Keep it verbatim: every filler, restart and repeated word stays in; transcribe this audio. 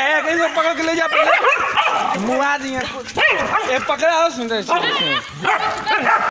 कैसे पकड़ के ले जा मुआ दिए पकड़ा सुंदर